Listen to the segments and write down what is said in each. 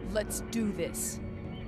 Let's do this.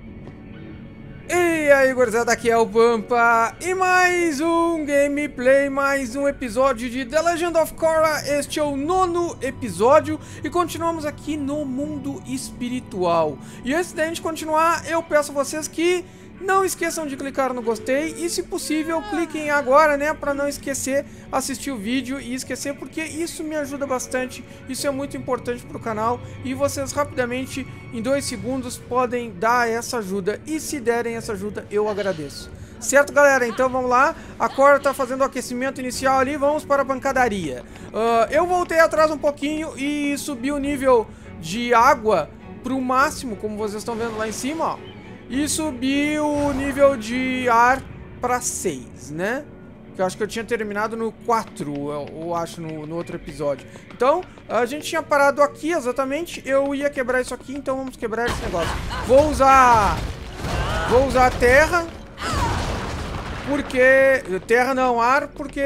E aí, gurizada, aqui é o Pampa e mais um gameplay, mais um episódio de The Legend of Korra. Este é o 9º episódio e continuamos aqui no mundo espiritual. E antes da gente continuar, eu peço a vocês que não esqueçam de clicar no gostei e, se possível, cliquem agora, né, para não esquecer, assistir o vídeo e esquecer, porque isso me ajuda bastante, isso é muito importante para o canal e vocês rapidamente, em 2 segundos, podem dar essa ajuda e, se derem essa ajuda, eu agradeço. Certo, galera? Então vamos lá, a Korra tá fazendo o aquecimento inicial ali, vamos para a pancadaria. Eu voltei atrás um pouquinho e subi o nível de água para o máximo, como vocês estão vendo lá em cima, ó. E subi o nível de ar para 6, né? Que eu acho que eu tinha terminado no 4, eu acho, no outro episódio. Então, a gente tinha parado aqui exatamente. Eu ia quebrar isso aqui, então vamos quebrar esse negócio. Vou usar terra. Porque... Terra não, ar, porque...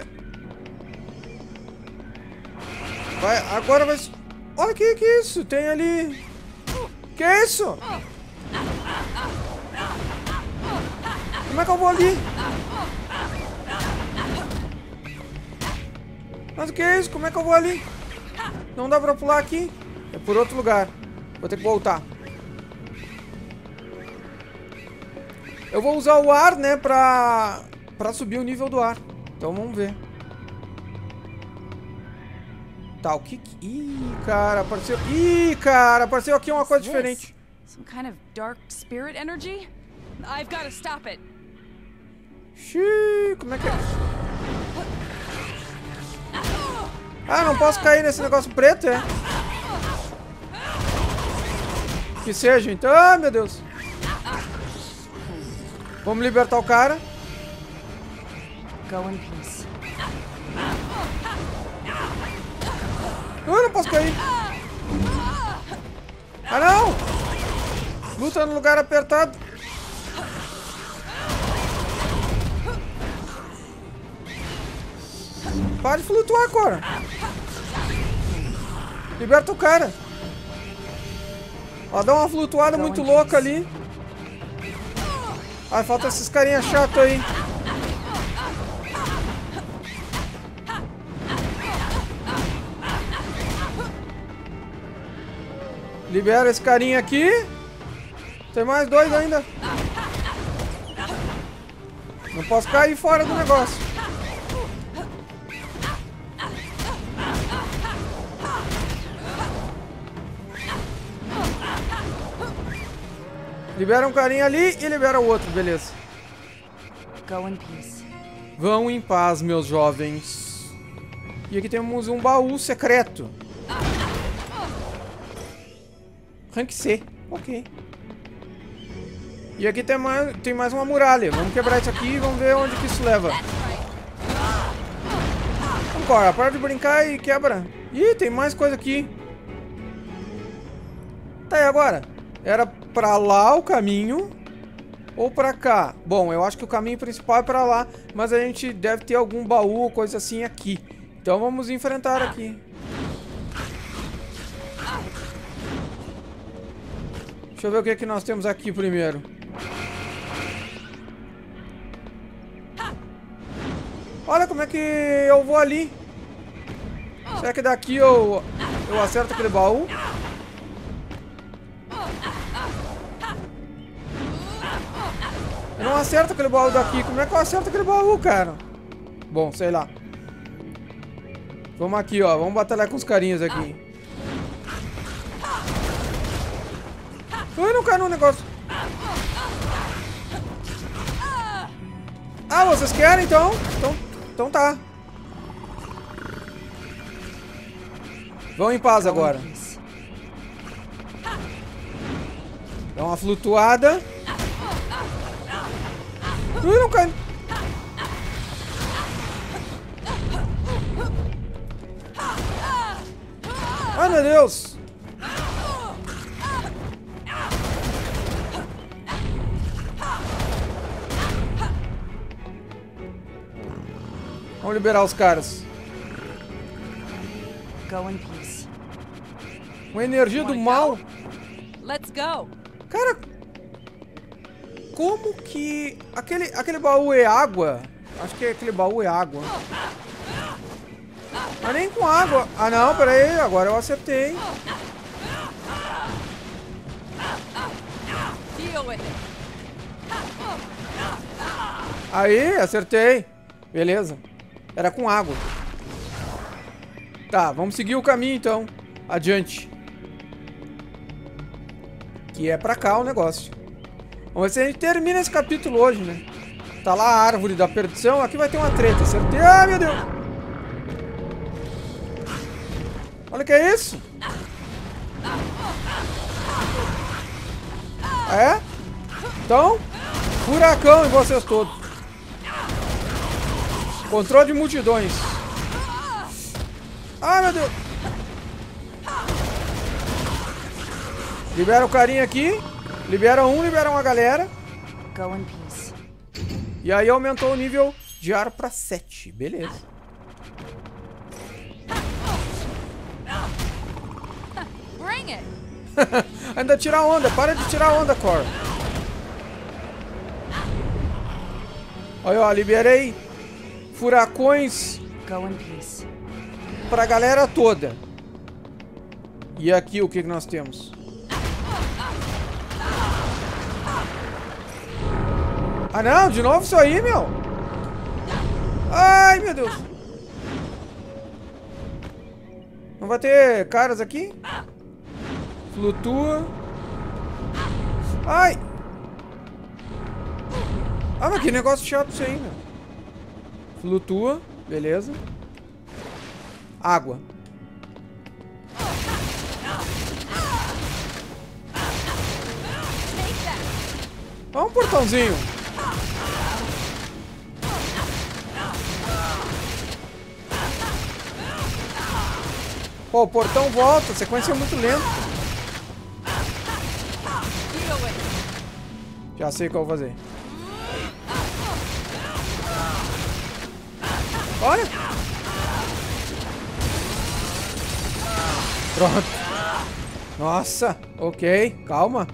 Agora vai... Olha que é isso? Tem ali... Que é isso? Como é que eu vou ali? Mas o que é isso? Como é que eu vou ali? Não dá pra pular aqui? É por outro lugar. Vou ter que voltar. Eu vou usar o ar, né, pra subir o nível do ar. Então vamos ver. Tá, o que... Ih, cara, apareceu... Ih, cara, apareceu aqui uma coisa diferente. Some kind of dark spirit energy? I've got to stop it. Xiii, como é que é? Ah, não posso cair nesse negócio preto, é? Que seja, então. Ah, meu Deus. Vamos libertar o cara. Go in peace. Eu não posso cair. Ah, não! Luta no lugar apertado. Para de flutuar, Korra. Liberta o cara. Ó, dá uma flutuada muito louca ali. Ai, falta esses carinha chato aí. Libera esse carinha aqui. Tem mais 2 ainda. Não posso cair fora do negócio. Libera um carinha ali e libera o outro, beleza. Go in peace. Vão em paz, meus jovens. E aqui temos um baú secreto. Rank C, ok. E aqui tem mais uma muralha. Vamos quebrar isso aqui e vamos ver onde que isso leva. Vamos, Korra, para de brincar e quebra. Ih, tem mais coisa aqui. Tá, e agora? Era pra lá o caminho ou pra cá? Bom, eu acho que o caminho principal é pra lá, mas a gente deve ter algum baú ou coisa assim aqui. Então vamos enfrentar aqui. Deixa eu ver o que é que nós temos aqui primeiro. Olha como é que eu vou ali. Será que daqui eu acerto aquele baú? Eu não acerto aquele baú daqui. Como é que eu acerto aquele baú, cara? Bom, sei lá. Vamos aqui, ó. Vamos batalhar com os carinhas aqui. Ai, não cai no negócio. Ah, vocês querem, então? Então tá. Vão em paz agora. Dá uma flutuada. Ai, não cai. Ai, meu Deus. Vamos liberar os caras. Go in peace. Uma energia do mal. Let's go. Cara, como que... Aquele baú é água? Acho que aquele baú é água. Mas nem com água. Ah, não, pera aí. Agora eu acertei. Deal with it. Aí, acertei. Beleza. Era com água. Tá, vamos seguir o caminho então. Adiante. Que é pra cá o negócio. Vamos ver se a gente termina esse capítulo hoje, né? Tá lá a árvore da perdição. Aqui vai ter uma treta. Acertei. Ah, meu Deus. Olha o que é isso. É? Então, furacão em vocês todos. Controle de multidões. Ah, meu Deus. Libera o carinha aqui. Libera uma galera. Go in peace. E aí aumentou o nível de ar pra 7. Beleza. Bring it. Ainda tira onda. Para de tirar onda, Cora. Olha, ó, liberei furacões Go in peace. pra galera toda. E aqui o que nós temos? Ah, não, de novo isso aí, meu. Ai, meu Deus. Não vai ter caras aqui? Flutua. Ai. Ah, mas que negócio chato isso aí, meu. Flutua, beleza. Água. Ó, um portãozinho. Pô, o portão volta, a sequência é muito lenta. Deal with it. Já sei o que eu vou fazer. Olha. Pronto. Nossa, ok, calma.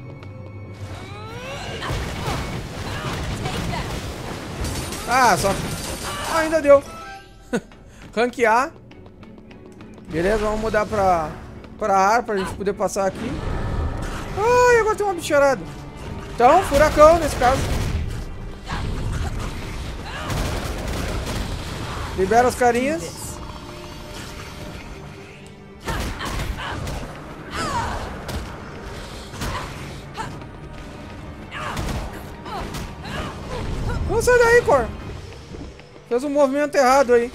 Ah, só... Ah, ainda deu. Ranquear. Beleza, vamos mudar pra ar, pra gente poder passar aqui. Ai, agora tem uma bicharada. Então, furacão nesse caso. Libera os carinhas. Não sai daí, Cor. Fez um movimento errado aí.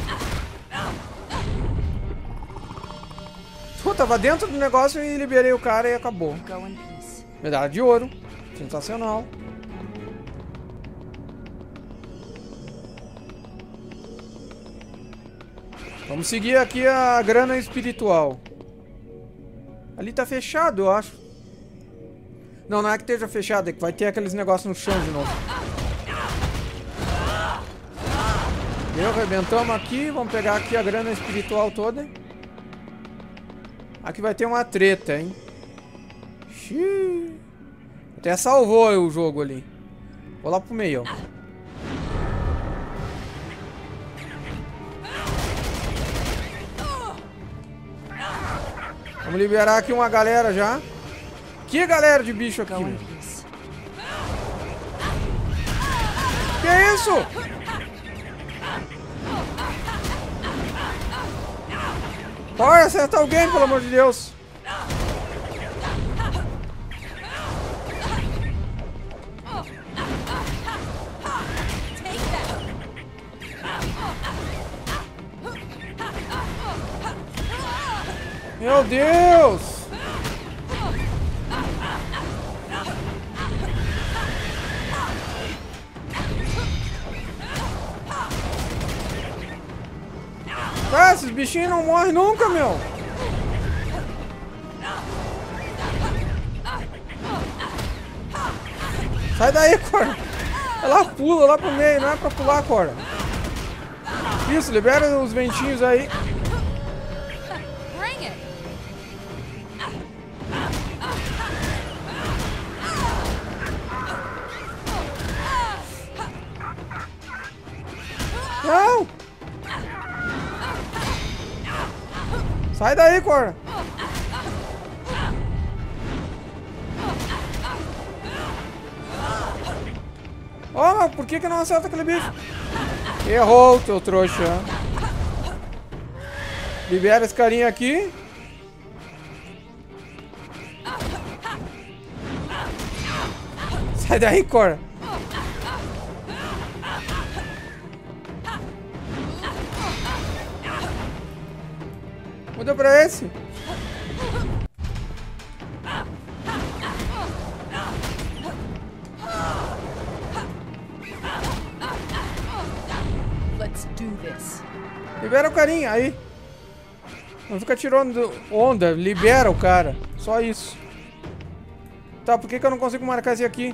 Pô, tava dentro do negócio e liberei o cara e acabou. Go in peace. Medalha de ouro. Sensacional. Vamos seguir aqui a grana espiritual. Ali tá fechado, eu acho. Não, não é que esteja fechado, é que vai ter aqueles negócios no chão de novo. Deu, arrebentamos aqui. Vamos pegar aqui a grana espiritual toda. Aqui vai ter uma treta, hein? Xiii. Até salvou o jogo ali. Vou lá pro meio, ó. Vamos liberar aqui uma galera já. Que galera de bicho aqui, meu? Que isso? Bora, acerta alguém, pelo amor de Deus. Meu Deus! Ah, esses bichinhos não morrem nunca, meu! Sai daí, Cora! Ela pula lá pro meio, não é pra pular, Cora. Isso, libera os ventinhos aí. Sai daí, Cora. Ó, mas por que não acerta aquele bicho? Errou, teu trouxa. Libera esse carinha aqui. Sai daí, Cora. Muda pra esse. Let's do this. Libera o carinha, aí. Não fica tirando onda, libera o cara. Só isso. Tá, por que eu não consigo marcar esse aqui?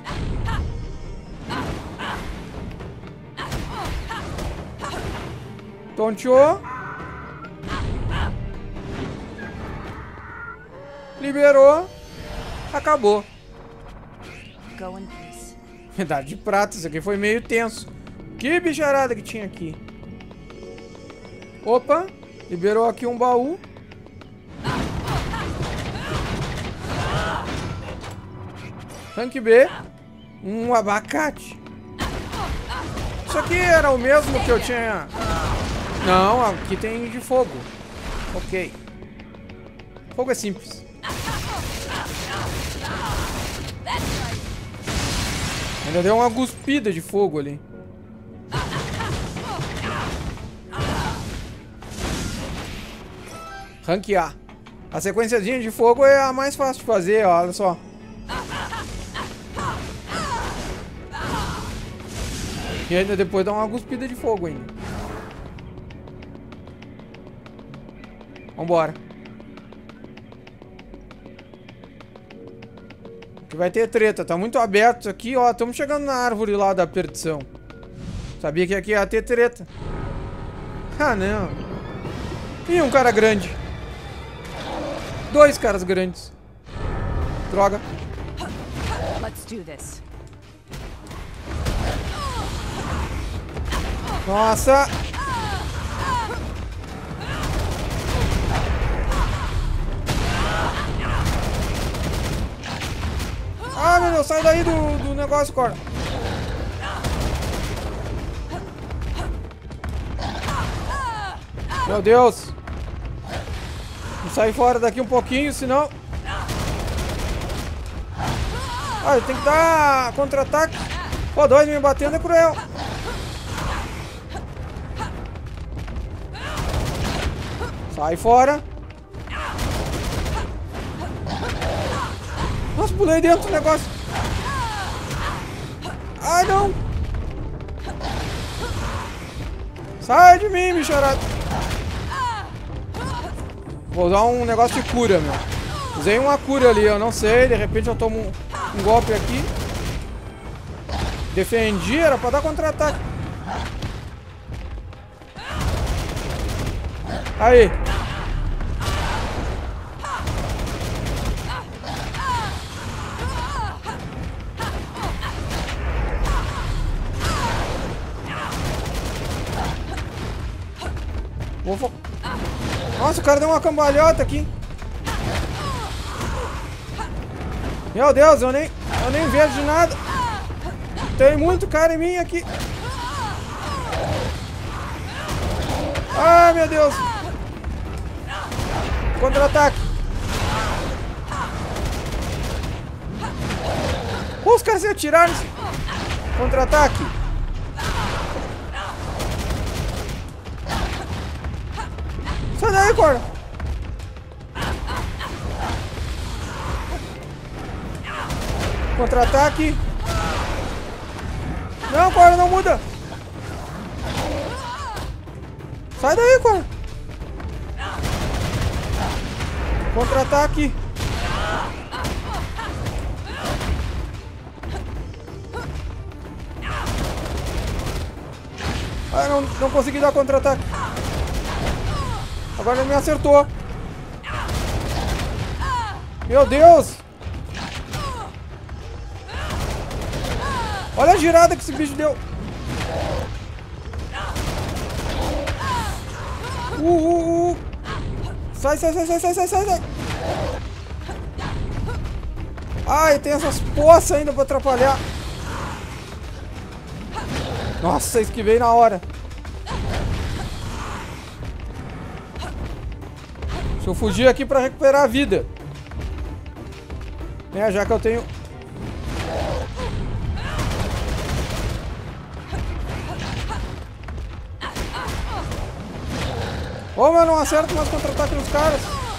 Tonteou. Liberou. Acabou. Go in peace. Medalha de prata, isso aqui foi meio tenso. Que bicharada que tinha aqui. Opa, liberou aqui um baú. Rank B, um abacate. Isso aqui era o mesmo que eu tinha... Não, aqui tem de fogo. Ok. Fogo é simples. Ainda deu uma cuspida de fogo ali. Rank A. A sequenciazinha de fogo é a mais fácil de fazer, ó, olha só. E ainda depois dá uma cuspida de fogo ainda. Vambora. Aqui vai ter treta, tá muito aberto isso aqui, ó. Estamos chegando na árvore lá da perdição. Sabia que aqui ia ter treta. Ah, não. Ih, um cara grande. 2 caras grandes. Droga. Let's do this. Nossa. Ah, meu Deus, sai daí do negócio, Cora. Meu Deus. Vou sair fora daqui um pouquinho, senão... Ah, tem que dar contra-ataque. Pô, 2 me batendo é cruel. Sai fora. Nossa, pulei dentro do negócio. Ai, não. Sai de mim, bicharada. Vou usar um negócio de cura, meu. Usei uma cura ali, eu não sei. De repente eu tomo um golpe aqui. Defendi, era pra dar contra-ataque. Aí. Nossa, o cara deu uma cambalhota aqui. Meu Deus, eu nem vejo de nada. Tem muito cara em mim aqui. Ah, meu Deus. Contra-ataque. Os caras se atiraram. Contra-ataque. Sai daí, Cora. Contra-ataque. Não, Cora, não muda. Sai daí, Cora. Contra-ataque. Ah, não consegui dar contra-ataque. Agora ele me acertou. Meu Deus. Olha a girada que esse bicho deu. Sai, sai, sai, sai, sai, sai, sai, sai. Ai, tem essas poças ainda pra atrapalhar. Nossa, esquivei na hora. Deixa eu fugir aqui pra recuperar a vida. Né, já que eu tenho... Ô, mas não acerto mais contra-ataque nos caras.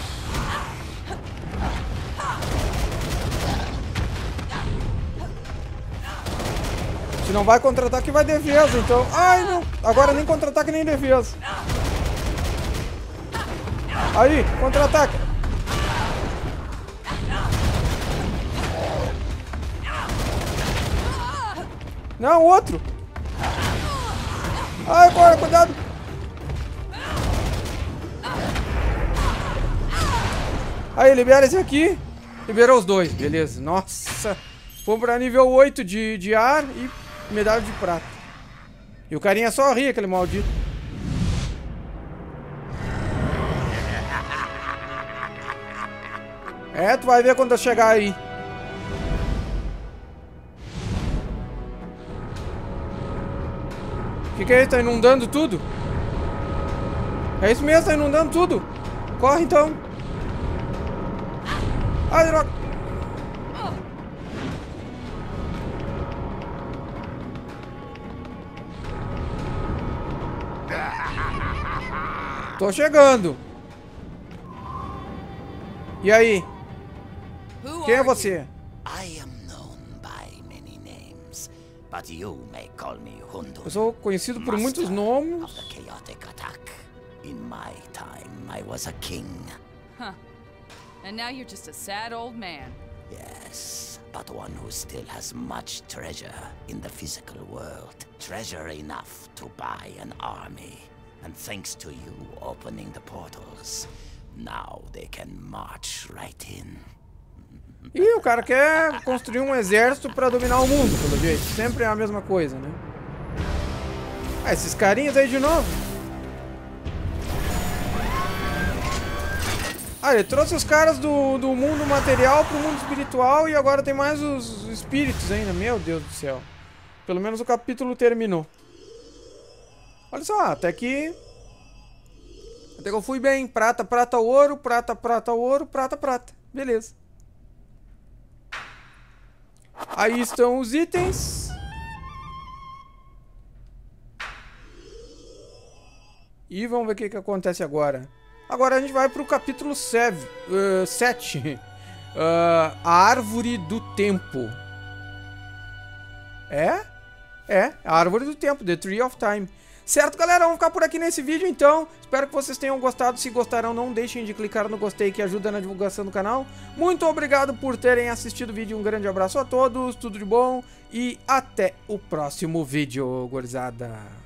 Se não vai contra-ataque, vai defesa, então... Ai, não. Agora nem contra-ataque, nem defesa. Aí, contra-ataque. Não, outro. Ai, bora, cuidado. Aí, libera esse aqui. Liberou os dois, beleza. Nossa. Fomos pra nível 8 de ar e medalha de prata. E o carinha só ri, aquele maldito. É, tu vai ver quando eu chegar aí. O que é isso? Tá inundando tudo? É isso mesmo, tá inundando tudo. Corre então. Ai, droga. Tô chegando. E aí? Quem é você? I am known by many names, but you may call me Hundu. Eu sou conhecido por muitos nomes. Of the chaotic attack. In my time, I was a king. Huh. And now you're just a sad old man. Yes, but one who still has much treasure in the physical world. Treasure enough to buy an army. And thanks to you opening the portals, now they can march right in. E o cara quer construir um exército pra dominar o mundo, pelo jeito. Sempre é a mesma coisa, né? Ah, esses carinhas aí de novo. Ah, ele trouxe os caras do mundo material pro mundo espiritual e agora tem mais os espíritos ainda. Meu Deus do céu. Pelo menos o capítulo terminou. Olha só, até que eu fui bem. Prata, prata, ouro, prata, prata, ouro, prata, prata. Beleza. Aí estão os itens. E vamos ver o que acontece agora. Agora a gente vai pro capítulo 7. A Árvore do Tempo. É, a Árvore do Tempo, The Tree of Time. Certo, galera? Vamos ficar por aqui nesse vídeo, então. Espero que vocês tenham gostado. Se gostaram, não deixem de clicar no gostei, que ajuda na divulgação do canal. Muito obrigado por terem assistido o vídeo. Um grande abraço a todos, tudo de bom. E até o próximo vídeo, gurizada.